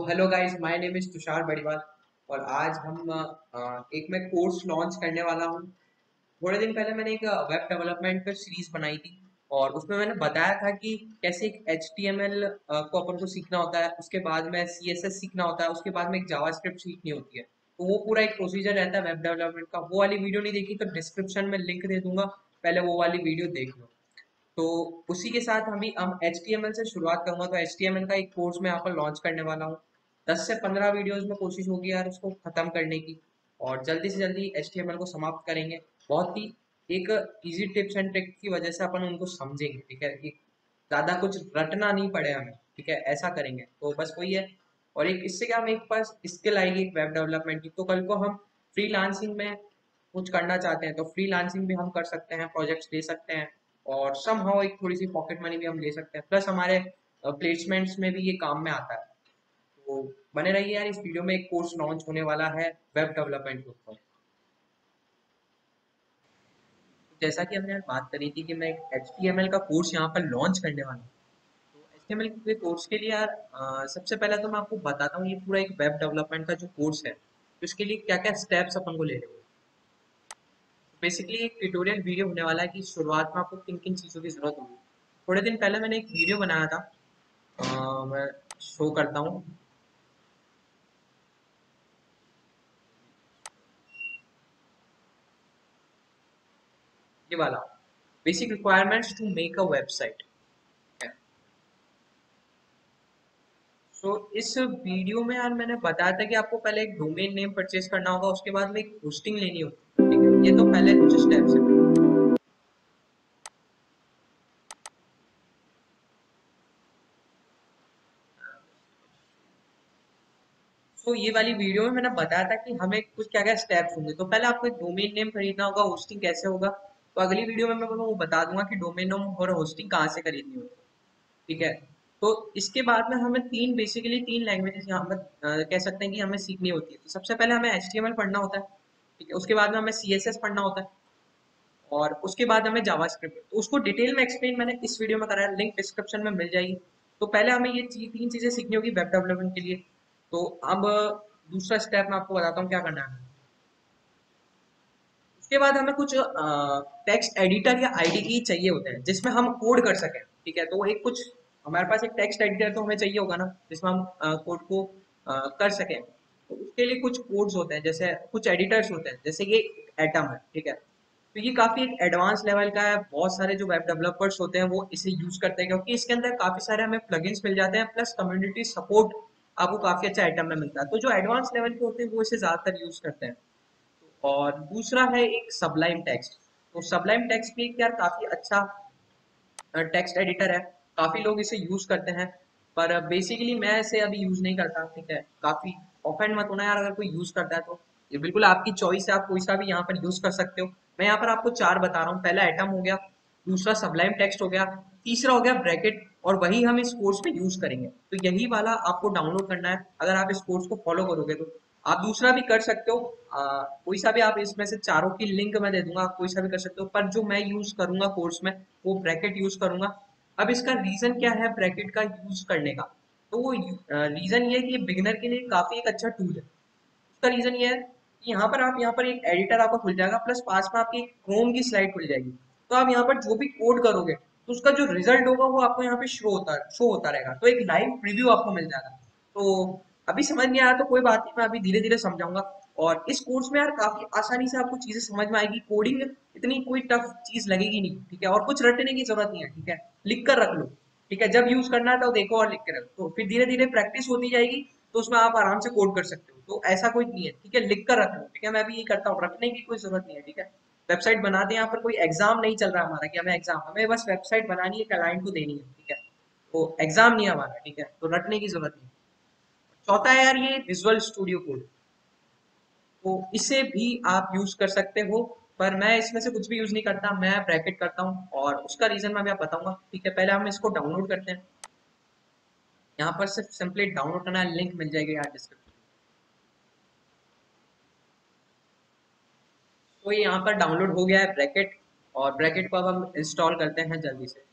Hello guys, my name is Tushar Badiwal. और आज हम एक मैं कोर्स लॉन्च करने वाला हूँ। थोड़े दिन पहले मैंने एक वेब डेवलपमेंट पे सीरीज बनाई थी और उसमें मैंने बताया था कि कैसे एक HTML को अपन को सीखना होता है, उसके बाद में CSS सीखना होता है, उसके बाद में एक जावास्क्रिप्ट सीखनी होती है। तो वो पूरा एक प्रोसीजर रहता है वेब डेवलपमेंट का। वो वाली वीडियो नहीं देखी तो डिस्क्रिप्शन में लिंक दे दूंगा, पहले वो वाली वीडियो देख लो। तो उसी के साथ हम HTML से शुरुआत करूंगा। तो HTML का एक कोर्स मैं यहाँ पर लॉन्च करने वाला हूँ। 10 से 15 वीडियोस में कोशिश होगी यार उसको खत्म करने की, और जल्दी से जल्दी HTML को समाप्त करेंगे। बहुत ही एक इजी टिप्स एंड ट्रिक की वजह से अपन उनको समझेंगे, ठीक है। कि ज़्यादा कुछ रटना नहीं पड़े हमें, ठीक है, ऐसा करेंगे तो बस वही है। और एक इससे क्या, हमें एक पास स्किल आएगी एक वेब डेवलपमेंट की। तो कल को हम फ्रीलांसिंग में कुछ करना चाहते हैं तो फ्रीलांसिंग भी हम कर सकते हैं, प्रोजेक्ट्स ले सकते हैं, और समहाउ एक थोड़ी सी पॉकेट मनी भी हम ले सकते हैं। प्लस हमारे प्लेसमेंट्स में भी ये काम में आता है। तो बने रहिए यार, इस वीडियो में एक कोर्स लॉन्च होने वाला है वेब डेवलपमेंट के ऊपर। जैसा कि हमने यार बात करी थी कि मैं एक HTML का कोर्स यहाँ पर लॉन्च करने वाला हूँ। तो HTML के कोर्स के लिए यार सबसे पहले तो मैं आपको बताता हूँ, ये पूरा एक वेब डेवलपमेंट का जो कोर्स है, तो इसके लिए क्या क्या स्टेप्स अपन को लेने होंगे। बेसिकली एक ट्यूटोरियल वीडियो होने वाला है कि शुरुआत में आपको किन किन चीज़ों की जरूरत होगी। थोड़े दिन पहले मैंने एक वीडियो बनाया था, मैं शो करता हूँ, ये वाला, basic requirements to make a website. तो इस वीडियो में यार मैंने बताया था कि आपको पहले एक डोमेन नेम परचेज करना होगा, उसके बाद में एक होस्टिंग लेनी होगी, ठीक है। ये तो पहले कुछ स्टेप्स है। तो ये वाली वीडियो में मैंने बताया था कि हमें कुछ क्या क्या स्टेप्स होंगे। तो पहले आपको एक डोमेन नेम खरीदना होगा, होस्टिंग कैसे होगा तो अगली वीडियो में मैं वो बता दूंगा कि डोमेन नेम और होस्टिंग कहाँ से खरीदनी होगी, ठीक है। तो इसके बाद में हमें बेसिकली तीन लैंग्वेजेस यहाँ पर कह सकते हैं कि हमें सीखनी होती है। तो सबसे पहले हमें HTML पढ़ना होता है, ठीक है। उसके बाद में हमें CSS पढ़ना होता है, और उसके बाद हमें जावास्क्रिप्ट। तो उसको डिटेल में एक्सप्लेन मैंने इस वीडियो में कराया, लिंक डिस्क्रिप्शन में मिल जाएगी। तो पहले हमें ये तीन चीजें सीखनी होगी वेब डेवलपमेंट के लिए। तो अब दूसरा स्टेप मैं आपको बताता हूँ क्या करना है। उसके बाद हमें कुछ टेक्स्ट एडिटर या IDE चाहिए होते हैं जिसमें हम कोड कर सकें, ठीक है। तो एक कुछ हमारे पास एक टेक्स्ट एडिटर तो हमें चाहिए होगा ना, जिसमें हम कोड को कर सकें। तो उसके लिए कुछ कोड्स होते हैं, जैसे कुछ एडिटर्स होते हैं, जैसे ये एटम है, ठीक है। तो ये काफी एक एडवांस लेवल का है। बहुत सारे जो वेब डेवलपर्स होते हैं वो इसे यूज करते हैं, क्योंकि इसके अंदर काफी सारे हमें प्लगइन्स मिल जाते हैं, प्लस कम्युनिटी सपोर्ट आपको काफी अच्छा आइटम में मिलता है। तो जो एडवांस लेवल के होते हैं वो इसे ज्यादातर यूज करते हैं। और दूसरा है एक सबलाइम टेक्स्ट। तो सबलाइम टेक्स्ट भी एक यार काफी अच्छा टेक्स्ट एडिटर है, काफी लोग इसे यूज करते हैं। पर बेसिकली मैं इसे अभी यूज नहीं करता, ठीक है। काफी ऑफेंड मत होना यार अगर कोई यूज करता है तो, ये बिल्कुल आपकी चॉइस है, आप कोई सा भी यहाँ पर यूज कर सकते हो। मैं यहाँ पर आपको चार बता रहा हूँ। पहला एटम हो गया, दूसरा सबलाइम टेक्स्ट हो गया, तीसरा हो गया ब्रैकेट, और वही हम इस कोर्स में यूज करेंगे। तो यही वाला आपको डाउनलोड करना है अगर आप इस कोर्स को फॉलो करोगे तो। आप दूसरा भी कर सकते हो, कोई सा भी, आप इसमें से चारों की लिंक मैं दे दूंगा, आप कोई सा भी कर सकते हो। पर जो मैं यूज करूंगा कोर्स में वो ब्रैकेट यूज करूंगा। अब इसका रीजन क्या है ब्रैकेट का यूज करने का, तो वो रीजन ये है कि बिगिनर के लिए काफी एक अच्छा टूल है। उसका रीजन ये है कि यहाँ पर एक एडिटर आपका खुल जाएगा, प्लस पास में आपकी क्रोम की स्लाइड खुल जाएगी। तो आप यहाँ पर जो भी कोड करोगे तो उसका जो रिजल्ट होगा वो आपको यहाँ पे शो होता रहेगा। तो एक लाइव प्रीव्यू आपको मिल जाएगा। तो अभी समझ नहीं आया तो कोई बात नहीं, मैं अभी धीरे धीरे समझाऊंगा। और इस कोर्स में यार काफी आसानी से आपको चीजें समझ में आएगी। कोडिंग इतनी कोई टफ चीज लगेगी नहीं, ठीक है। और कुछ रटने की जरूरत नहीं है, ठीक है। लिख कर रख लो, ठीक है। जब यूज करना है तो देखो और लिख के रखो, तो फिर धीरे धीरे प्रैक्टिस होती जाएगी। तो उसमें आप आराम से कोड कर सकते हो। तो ऐसा कोई नहीं है, ठीक है। लिख कर रख लो, ठीक है। मैं भी ये करता हूँ, रखने की कोई जरूरत नहीं है, ठीक है। वेबसाइट बनाते हैं, यहाँ पर कोई एग्जाम नहीं चल रहा हमारा कि हमें एग्जाम, हमें बस वेबसाइट बनानी है, क्लाइंट को देनी है, ठीक है। तो एग्जाम नहीं है हमारा, ठीक है। तो रटने की जरूरत नहीं। चौथा है यार ये विजुअल स्टूडियो कोड। तो इसे भी आप यूज कर सकते हो, पर मैं इसमें से कुछ भी यूज नहीं करता, मैं ब्रैकेट करता हूँ। और उसका रीजन मैं अभी आपको बताऊंगा, ठीक है। पहले हम इसको डाउनलोड करते हैं। यहाँ पर सिर्फ सिंपली डाउनलोड करना है, लिंक मिल जाएगी यार डिस्क्रिप्शन। तो ये यहाँ पर डाउनलोड हो गया है ब्रैकेट, और ब्रैकेट को अब हम इंस्टॉल करते हैं जल्दी से।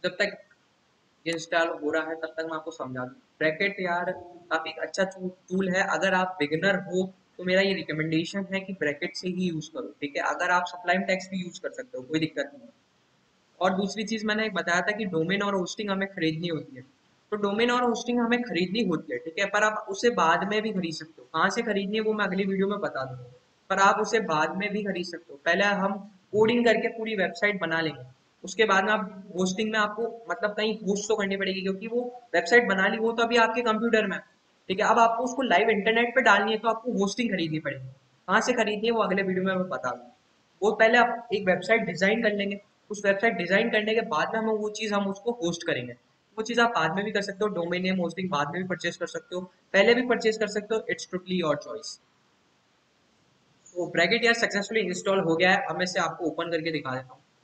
जब तक ये इंस्टॉल हो रहा है तब तक मैं आपको समझा दूँ। ब्रैकेट यार काफ़ी अच्छा टूल है, अगर आप बिगिनर हो तो मेरा ये रिकमेंडेशन है कि ब्रैकेट से ही यूज़ करो, ठीक है। अगर आप सप्लाइम टेक्स्ट भी यूज़ कर सकते हो, कोई दिक्कत नहीं है। और दूसरी चीज़ मैंने एक बताया था कि डोमेन और होस्टिंग हमें खरीदनी होती है। तो डोमेन और होस्टिंग हमें खरीदनी होती है, ठीक है, पर आप उसे बाद में भी खरीद सकते हो। कहाँ से खरीदनी है वो मैं अगली वीडियो में बता दूंगा, पर आप उसे बाद में भी खरीद सकते हो। पहले हम कोडिंग करके पूरी वेबसाइट बना लेंगे, उसके बाद में आप होस्टिंग में आपको मतलब कहीं होस्ट तो करनी पड़ेगी, क्योंकि वो वेबसाइट बना ली वो तो अभी आपके कंप्यूटर में है, ठीक है। अब आपको उसको लाइव इंटरनेट पे डालनी है तो आपको होस्टिंग खरीदनी पड़ेगी। कहाँ से खरीदनी है वो अगले वीडियो में मैं बता दूंगा। वो पहले आप एक वेबसाइट डिजाइन कर लेंगे, उस वेबसाइट डिजाइन करने के बाद में हम उसको होस्ट करेंगे। वो चीज़ आप बाद में भी कर सकते हो, डोमेन नेम होस्टिंग बाद में भी परचेज कर सकते हो, पहले भी परचेज कर सकते हो, इट्स टोटली योर चॉइस। तो ब्रैकेट यार सक्सेसफुली इंस्टॉल हो गया है, अब मैं इसे आपको ओपन करके दिखा देता हूँ।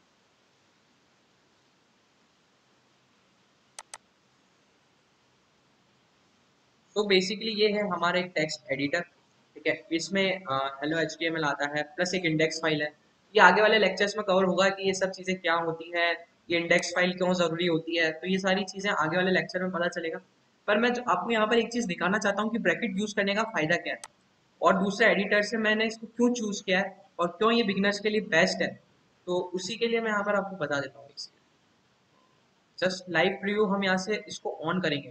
तो बेसिकली ये है हमारा एक टेक्स्ट एडिटर, ठीक है। इसमें हेलो HTML आता है प्लस एक इंडेक्स फाइल है। ये आगे वाले लेक्चर्स में कवर होगा कि ये सब चीज़ें क्या होती है, ये इंडेक्स फाइल क्यों ज़रूरी होती है, तो ये सारी चीज़ें आगे वाले लेक्चर में पता चलेगा। पर मैं आपको यहाँ पर एक चीज़ दिखाना चाहता हूँ कि ब्रैकेट यूज़ करने का फ़ायदा क्या है, और दूसरे एडिटर से मैंने इसको क्यों चूज़ किया है, और क्यों ये बिगनर्स के लिए बेस्ट है। तो उसी के लिए मैं यहाँ पर आपको बता देता हूँ। जस्ट लाइव प्रीव्यू हम यहाँ से इसको ऑन करेंगे,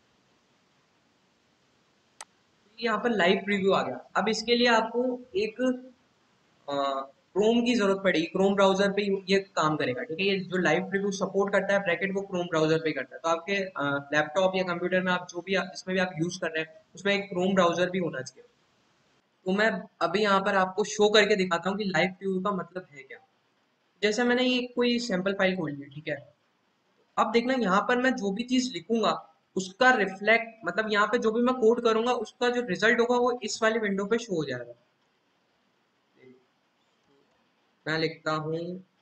यहाँ पर लाइव प्रीव्यू आ गया। अब इसके लिए आपको एक क्रोम की जरूरत पड़ेगी, क्रोम ब्राउजर पे ये काम करेगा, ठीक है। ये जो लाइव प्रीव्यू सपोर्ट करता है ब्रैकेट वो क्रोम ब्राउजर पे करता है। तो आपके लैपटॉप या कंप्यूटर में आप जो भी जिसमें भी आप यूज कर रहे हैं उसमें एक क्रोम ब्राउजर भी होना चाहिए। तो मैं अभी यहाँ पर आपको शो करके दिखाता हूँ कि लाइव प्रीव्यू का मतलब है क्या। जैसे मैंने ये कोई सैंपल फाइल खोल ली, ठीक है। अब देखना यहाँ पर मैं जो भी चीज लिखूंगा उसका रिफ्लेक्ट मतलब यहाँ पे जो भी मैं कोड करूंगा उसका जो रिजल्ट होगा वो इस वाली विंडो पे शो हो जाएगा। मैं लिखता हूँ,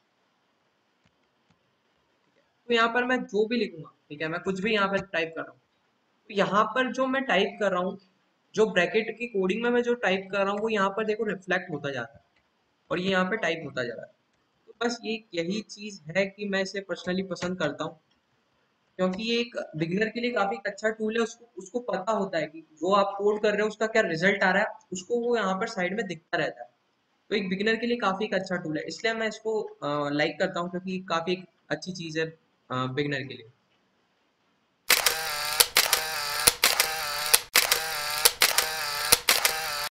तो यहाँ पर मैं जो भी लिखूंगा, ठीक है, मैं कुछ भी यहाँ पर टाइप कर रहा हूँ, तो यहाँ पर जो मैं टाइप कर रहा हूँ, जो ब्रैकेट की कोडिंग में मैं जो टाइप कर रहा हूँ वो यहाँ पर देखो रिफ्लेक्ट होता जा रहा है, और ये यहाँ पे टाइप होता जा रहा है। तो बस ये यही चीज है कि मैं इसे पर्सनली पसंद करता हूँ, क्योंकि ये एक बिगिनर के लिए काफी अच्छा टूल है। उसको उसको पता होता है कि जो आप कोड कर रहे हो उसका क्या रिजल्ट आ रहा है, उसको वो यहाँ पर साइड में दिखता रहता है। तो एक बिगिनर के लिए काफी एक अच्छा टूल है, इसलिए मैं इसको लाइक करता हूँ, क्योंकि काफी एक अच्छी चीज है बिगिनर के लिए।